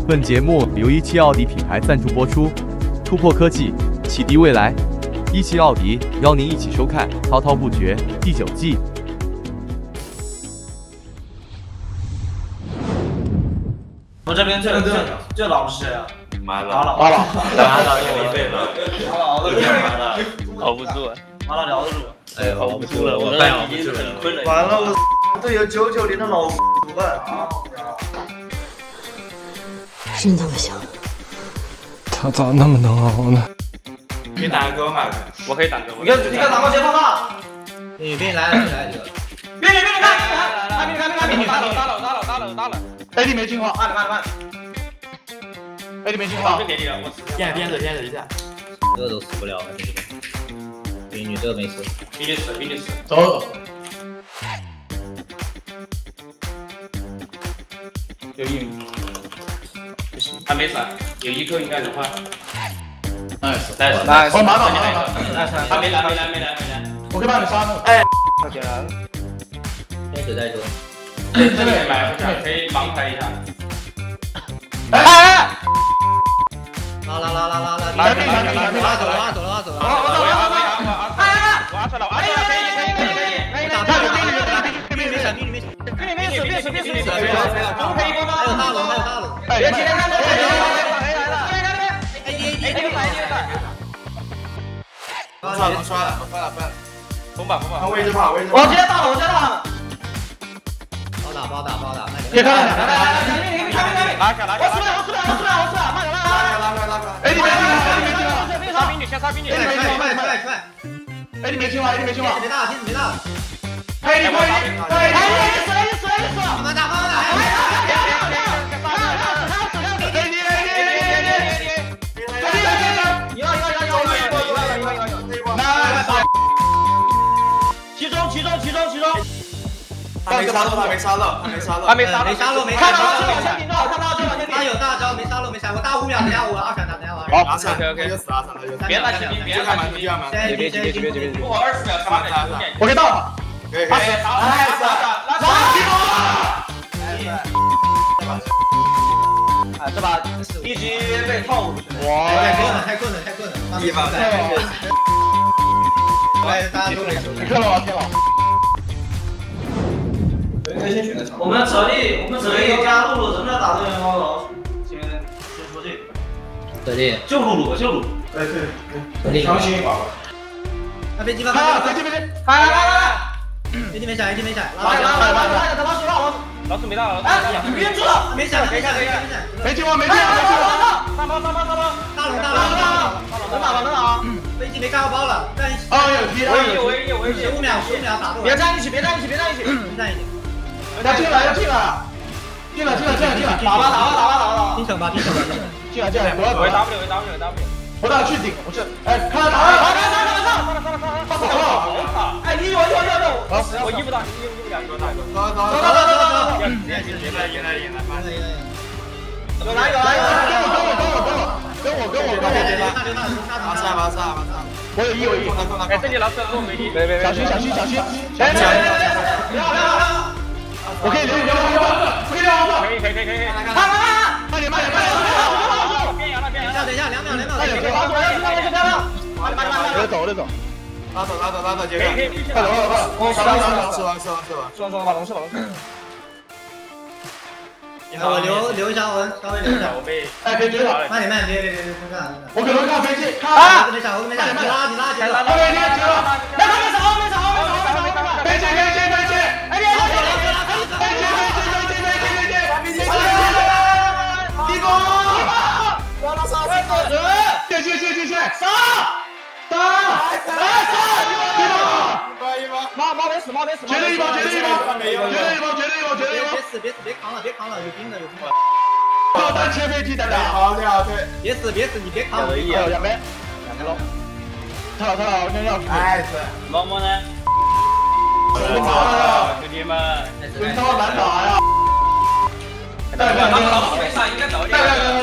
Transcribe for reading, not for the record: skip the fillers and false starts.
本节目由17奥迪品牌赞助播出，突破科技，启迪未来。17奥迪邀您一起收看《滔滔不绝》第9季。 我这边最老的是谁啊？ 马老， 马老有一辈子，熬不住， 马老聊得住。 哎，熬不住了，我快熬不住了。 完了，我都有99年的老怎么办啊？ 真他妈香！ 他咋那么能熬呢？ 你打个给我买个，我可以打个。 你看打过先放大。 你别来了，这个。 别打了。 AD 没进化， 慢。 AD 没进化。 给你了，我编着一下。 这个都死不了了，这个。美女这个没死。 比你死。 走。有硬。 还没闪，有一颗应该能换。 nice， 我马倒， 还没来。 我可以把你杀了。 哎， 太简单了。 天使在这。 这里买不下，可以盲开一下。 哎！ 拉！走了。 我阿出来，可以。 没闪。 别死！ 还有大龙。 别急，来了。 刷了。封吧。 他位置跑。 我直接到了。 包打。 别看。 拉下。 我出来，慢点拉。 AD 没进化。 杀兵女。 快！ AD 没进化。 没大。 AD 死！ 慢打。 集中！ 还没杀到。 看有大招没杀漏没闪，我大5秒，等下我二闪打， 好，OK，就死了，别打骑兵，别看蛮，别我20秒看完， 我可以到。 可以， 这把一局被套路。 哇， 太困了。 一把大家都没手。 你看了吗？天老。 我们泽力加露露怎么样打这个猫老鼠？先说这个。 泽力。 就露露。 对。强行一把。 那飞机吧。 飞机。 来。 飞机没闪。 来，老鼠没到。哎，你憋住了。 没闪。 没进化。 大龙。能打。 飞机没开包了。 有踢。 我15秒打住。 别站一起。 要进来。进了。 打吧。 拼手吧。 进来。 我 W。 我打去顶，我去。哎，看他打。 哎，你有。 我1不打，你1不了， 走。有来。 跟我。 马上。 我有1。 哎，这里老师跟我没力。 小心。我可以留。 可以。 慢点。 变羊了。 等一下，2秒。 我得走。 拉走，杰克。 快走。 吃完。 马龙是。 我留一下文，稍微留一下。 我被。 哎，别追了。 慢点，别干。 我可能看飞机。 我没闪。你拉。 飞机。地宫。谢。杀！ 猫没死。 绝对一包。 别扛了，有兵的。 炮弹切飞机的。好，对。 别死，你别扛。 两枚喽。太好，我先要。 哎，毛毛呢？兄弟们， 真他妈难打呀！ 老鼠没上，应该早点。